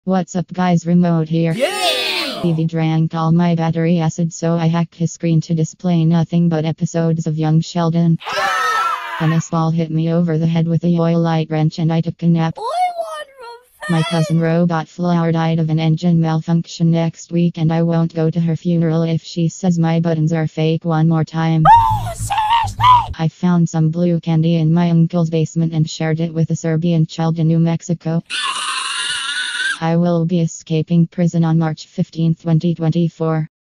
What's up guys, Remote here. TV drank all my battery acid, so I hacked his screen to display nothing but episodes of Young Sheldon. Tennis ball hit me over the head with a oil light wrench and I took a nap. My cousin Robot Flower died of an engine malfunction next week and I won't go to her funeral if she says my buttons are fake one more time. I found some blue candy in my uncle's basement and shared it with a Serbian child in New Mexico. I will be escaping prison on March 15, 2024.